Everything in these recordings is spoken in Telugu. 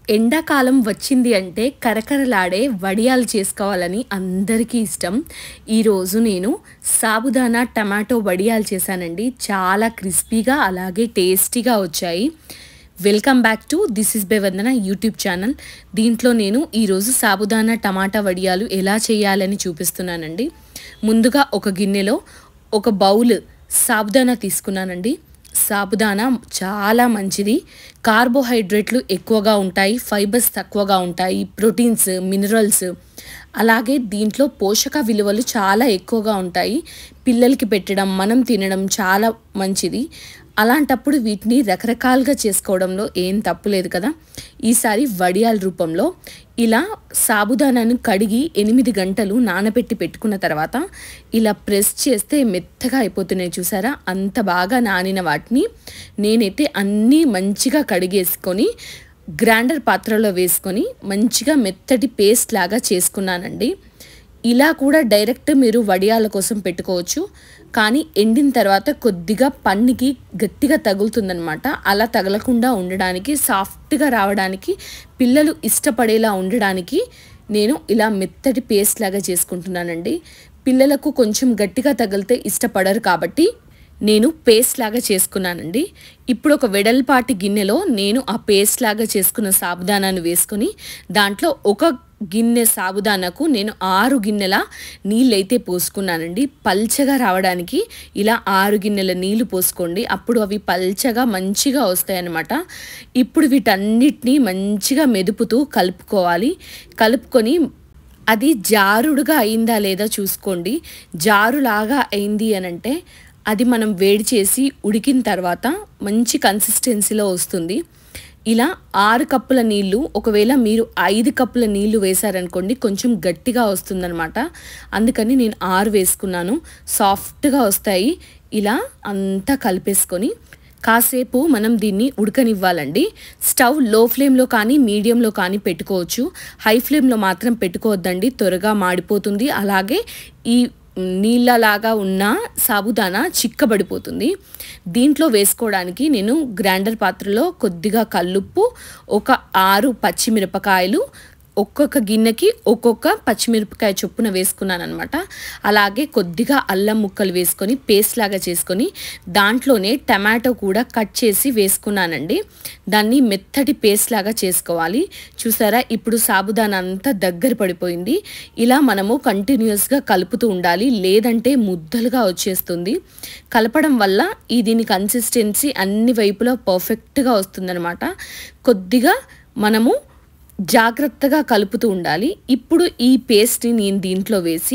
ఎండాకాలం వచ్చింది అంటే కరకరలాడే వడియాలు చేసుకోవాలని అందరికీ ఇష్టం. ఈరోజు నేను సాబుదానా టమాటో వడియాలు చేశానండి. చాలా క్రిస్పీగా అలాగే టేస్టీగా వచ్చాయి. Welcome back to dishes by Vandana YouTube channel. దీంట్లో నేను ఈరోజు సాబుదానా టమాటా వడియాలు ఎలా చేయాలని చూపిస్తున్నానండి. ముందుగా ఒక గిన్నెలో ఒక బౌల్ సాబుదానా తీసుకున్నానండి. సాబుదానా చాలా మంచిది. కార్బోహైడ్రేట్లు ఎక్కువగా ఉంటాయి, ఫైబర్స్ తక్కువగా ఉంటాయి, ప్రోటీన్స్, మినరల్స్, అలాగే దీంట్లో పోషక విలువలు చాలా ఎక్కువగా ఉంటాయి. పిల్లలకి పెట్టడం, మనం తినడం చాలా మంచిది. అలాంటప్పుడు వీటిని రకరకాలుగా చేసుకోవడంలో ఏం తప్పులేదు కదా. ఈసారి వడియాల రూపంలో ఇలా సాబుదానాను కడిగి 8 గంటలు నానబెట్టి పెట్టుకున్న తర్వాత ఇలా ప్రెస్ చేస్తే మెత్తగా అయిపోతున్నాయి చూసారా. అంత బాగా నానిన వాటిని నేనైతే అన్నీ మంచిగా కడిగేసుకొని గ్రైండర్ పాత్రలో వేసుకొని మంచిగా మెత్తటి పేస్ట్ లాగా చేసుకున్నానండి. ఇలా కూడా డైరెక్ట్ మీరు వడియాల కోసం పెట్టుకోవచ్చు, కానీ ఎండిన తర్వాత కొద్దిగా పన్నుకి గట్టిగా తగులుతుందనమాట. అలా తగలకుండా ఉండడానికి, సాఫ్ట్గా రావడానికి, పిల్లలు ఇష్టపడేలా ఉండడానికి నేను ఇలా మెత్తటి పేస్ట్ లాగా చేసుకుంటున్నానండి. పిల్లలకు కొంచెం గట్టిగా తగిలితే ఇష్టపడరు కాబట్టి నేను పేస్ట్ లాగా చేసుకున్నానండి. ఇప్పుడు ఒక వెడల్పాటి గిన్నెలో నేను ఆ పేస్ట్ లాగా చేసుకున్న సాబుదానాను వేసుకొని దాంట్లో ఒక గిన్నె సాబుదానాకు నేను 6 గిన్నెల నీళ్ళైతే పోసుకున్నానండి. పల్చగా రావడానికి ఇలా 6 గిన్నెల నీళ్లు పోసుకోండి. అప్పుడు అవి పల్చగా మంచిగా వస్తాయన్నమాట. ఇప్పుడు వీటన్నిటినీ మంచిగా మెదుపుతూ కలుపుకోవాలి. కలుపుకొని అది జారుడుగా అయిందా లేదా చూసుకోండి. జారులాగా అయింది అనంటే అది మనం వేడి చేసి ఉడికిన తర్వాత మంచి కన్సిస్టెన్సీలో వస్తుంది. ఇలా 6 కప్పుల నీళ్ళు, ఒకవేళ మీరు 5 కప్పుల నీళ్ళు వేశారనుకోండి కొంచెం గట్టిగా వస్తుందన్నమాట. అందుకని నేను 6 వేసుకున్నాను. సాఫ్ట్గా వస్తాయి. ఇలా అంతా కలిపేసుకొని కాసేపు మనం దీన్ని ఉడకనివ్వాలండి. స్టవ్ లో ఫ్లేమ్లో కానీ మీడియంలో కానీ పెట్టుకోవచ్చు. హై ఫ్లేమ్లో మాత్రం పెట్టుకోవద్దండి, త్వరగా మాడిపోతుంది. అలాగే ఈ నీళ్ళలాగా ఉన్న సాబుదానా చిక్కబడిపోతుంది. దీంట్లో వేసుకోవడానికి నేను గ్రైండర్ పాత్రలో కొద్దిగా కల్లుప్పు, ఒక 6 పచ్చిమిరపకాయలు, ఒక్కొక్క గిన్నెకి ఒక్కొక్క పచ్చిమిరపకాయ చొప్పున వేసుకున్నాను అనమాట. అలాగే కొద్దిగా అల్లం ముక్కలు వేసుకొని పేస్ట్ లాగా చేసుకొని దాంట్లోనే టమాటో కూడా కట్ చేసి వేసుకున్నానండి. దాన్ని మెత్తటి పేస్ట్ లాగా చేసుకోవాలి. చూసారా, ఇప్పుడు సాబుదానా అంతా దగ్గర పడిపోయింది. ఇలా మనము కంటిన్యూస్గా కలుపుతూ ఉండాలి, లేదంటే ముద్దలుగా వచ్చేస్తుంది. కలపడం వల్ల దీని కన్సిస్టెన్సీ అన్ని వైపులా పర్ఫెక్ట్గా వస్తుందన్నమాట. కొద్దిగా మనము జాగ్రత్తగా కలుపుతూ ఉండాలి. ఇప్పుడు ఈ పేస్ట్ని నేను దీంట్లో వేసి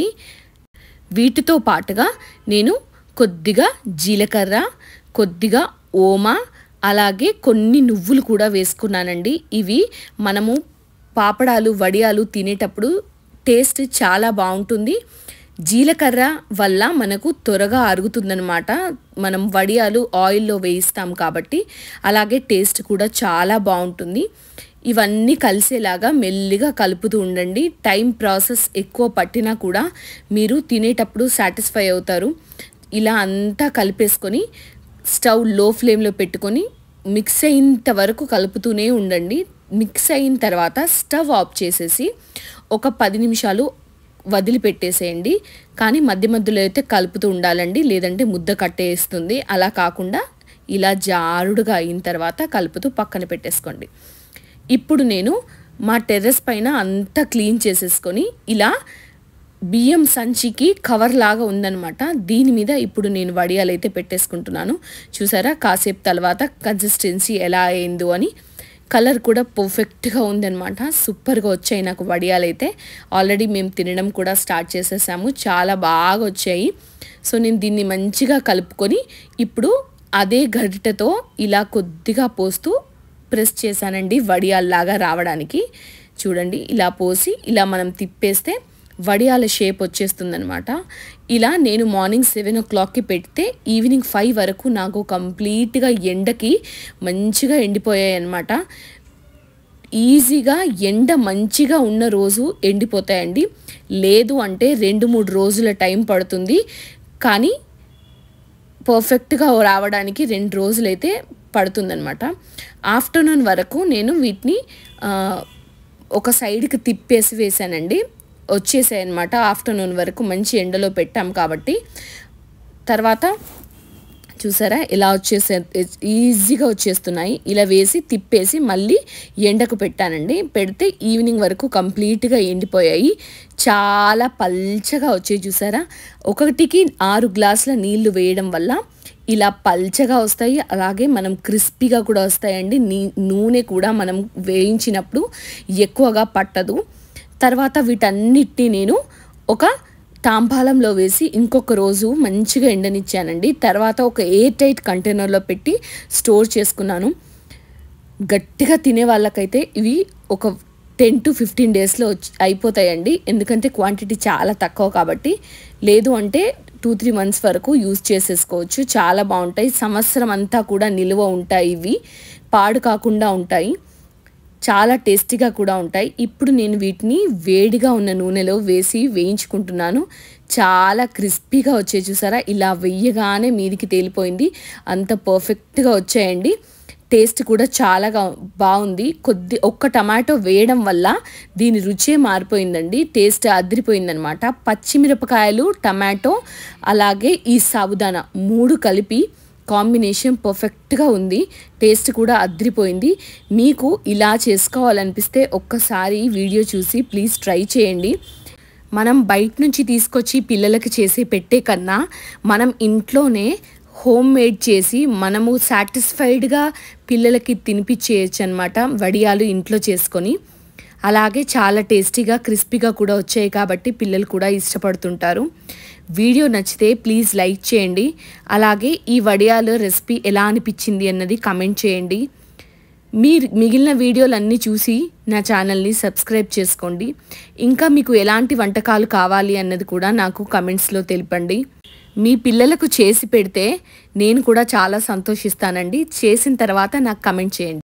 వీటితో పాటుగా నేను కొద్దిగా జీలకర్ర, కొద్దిగా ఓమా, అలాగే కొన్ని నువ్వులు కూడా వేసుకున్నానండి. ఇవి మనము పాపడాలు, వడియాలు తినేటప్పుడు టేస్ట్ చాలా బాగుంటుంది. జీలకర్ర వల్ల మనకు త్వరగా అరుగుతుందనమాట. మనం వడియాలు ఆయిల్లో వేయిస్తాం కాబట్టి. అలాగే టేస్ట్ కూడా చాలా బాగుంటుంది. ఇవన్నీ కలిసేలాగా మెల్లిగా కలుపుతూ ఉండండి. టైం ప్రాసెస్ ఎక్కువ పట్టినా కూడా మీరు తినేటప్పుడు సాటిస్ఫై అవుతారు. ఇలా అంతా కలిపేసుకొని స్టవ్ లో ఫ్లేమ్లో పెట్టుకొని మిక్స్ అయ్యేంత వరకు కలుపుతూనే ఉండండి. మిక్స్ అయిన తర్వాత స్టవ్ ఆఫ్ చేసేసి ఒక 10 నిమిషాలు వదిలిపెట్టేసేయండి. కానీ మధ్య మధ్యలో అయితే కలుపుతూ ఉండాలండి, లేదంటే ముద్ద కట్టేస్తుంది. అలా కాకుండా ఇలా జారుడుగా అయిన తర్వాత కలుపుతూ పక్కన పెట్టేసుకోండి. ఇప్పుడు నేను మా టెర్రస్ పైన అంతా క్లీన్ చేసేసుకొని ఇలా బియ్యం సంచికి కవర్ లాగా ఉందన్నమాట. దీని మీద ఇప్పుడు నేను వడియాలు అయితే పెట్టేసుకుంటున్నాను. చూసారా, కాసేపు తర్వాత కన్సిస్టెన్సీ ఎలా అయిందో అని. కలర్ కూడా పర్ఫెక్ట్గా ఉందన్నమాట. సూపర్గా వచ్చాయి నాకు వడియాలు అయితే. ఆల్రెడీ మేము తినడం కూడా స్టార్ట్ చేసేసాము. చాలా బాగా వచ్చాయి. సో నేను దీన్ని మంచిగా కలుపుకొని ఇప్పుడు అదే గరిటెతో ఇలా కొద్దిగా పోస్తూ ప్రెస్ చేశానండి వడియాల్లాగా రావడానికి. చూడండి, ఇలా పోసి ఇలా మనం తిప్పేస్తే వడియాల షేప్ వచ్చేస్తుందనమాట. ఇలా నేను మార్నింగ్ 7 o'clockకి పెడితే ఈవినింగ్ 5 వరకు నాకు కంప్లీట్గా ఎండకి మంచిగా ఎండిపోయాయి అన్నమాట. ఈజీగా ఎండ మంచిగా ఉన్న రోజు ఎండిపోతాయండి. లేదు అంటే 2-3 రోజుల టైం పడుతుంది. కానీ పర్ఫెక్ట్గా రావడానికి 2 రోజులైతే పడుతుందనమాట. ఆఫ్టర్నూన్ వరకు నేను వీటిని ఒక సైడ్కి తిప్పేసి వేసానండి. వచ్చేసాయి అనమాట. ఆఫ్టర్నూన్ వరకు మంచి ఎండలో పెట్టాం కాబట్టి. తర్వాత చూసారా ఇలా ఈజీగా వచ్చేస్తున్నాయి. ఇలా వేసి తిప్పేసి మళ్ళీ ఎండకు పెట్టానండి. పెడితే ఈవినింగ్ వరకు కంప్లీట్గా ఎండిపోయాయి. చాలా పల్చగా వచ్చాయి చూసారా. ఒకటికి 6 గ్లాసుల నీళ్లు వేయడం వల్ల ఇలా పల్చగా వస్తాయి. అలాగే మనం క్రిస్పీగా కూడా వస్తాయండి. నూనె కూడా మనం వేయించినప్పుడు ఎక్కువగా పట్టదు. తర్వాత వీటన్నిటిని నేను ఒక తాంబాలంలో వేసి ఇంకొక రోజు మంచిగా ఎండనిచ్చానండి. తర్వాత ఒక ఎయిర్ టైట్ కంటైనర్లో పెట్టి స్టోర్ చేసుకున్నాను. గట్టిగా తినే వాళ్ళకైతే ఇవి ఒక 10 to 15 డేస్లో అయిపోతాయండి. ఎందుకంటే క్వాంటిటీ చాలా తక్కువ కాబట్టి. లేదు అంటే 2-3 మంత్స్ వరకు యూజ్ చేసేసుకోవచ్చు. చాలా బాగుంటాయి. సంవత్సరం అంతా కూడా నిల్వ ఉంటాయి. ఇవి పాడు కాకుండా ఉంటాయి. చాలా టేస్టీగా కూడా ఉంటాయి. ఇప్పుడు నేను వీటిని వేడిగా ఉన్న నూనెలో వేసి వేయించుకుంటున్నాను. చాలా క్రిస్పీగా వచ్చాయి చూసారా. ఇలా వెయ్యగానే మీదికి తేలిపోయింది. అంత పర్ఫెక్ట్గా వచ్చాయండి. టేస్ట్ కూడా చాలా బాగుంది. ఒక్క టమాటో వేయడం వల్ల దీని రుచే మారిపోయిందండి. టేస్ట్ అదిరిపోయిందనమాట. పచ్చిమిరపకాయలు, టమాటో అలాగే ఈ సాబుదానా 3 కలిపి కాంబినేషన్ పర్ఫెక్ట్గా ఉంది. టేస్ట్ కూడా అదిరిపోయింది. మీకు ఇలా చేసుకోవాలనిపిస్తే ఒక్కసారి వీడియో చూసి ప్లీజ్ ట్రై చేయండి. మనం బయట నుంచి తీసుకొచ్చి పిల్లలకి చేసి పెట్టే కన్నా మనం ఇంట్లోనే హోమ్ మేడ్ చేసి మనము సాటిస్ఫైడ్గా పిల్లలకి తినిపించేయచ్చు అనమాట. వడియాలు ఇంట్లో చేసుకొని. అలాగే చాలా టేస్టీగా క్రిస్పీగా కూడా వచ్చాయి కాబట్టి పిల్లలు కూడా ఇష్టపడుతుంటారు. వీడియో నచ్చితే ప్లీజ్ లైక్ చేయండి. అలాగే ఈ వడియాల రెసిపీ ఎలా అనిపించింది అన్నది కామెంట్ చేయండి. మిగిలిన వీడియోలన్నీ చూసి నా ఛానల్ని సబ్స్క్రైబ్ చేసుకోండి. ఇంకా మీకు ఎలాంటి వంటకాలు కావాలి అన్నది కూడా నాకు కమెంట్స్లో తెలపండి. మీ పిల్లలకు చేసి పెడితే నేను కూడా చాలా సంతోషిస్తానండి. చేసిన తర్వాత నాకు కమెంట్ చేయండి.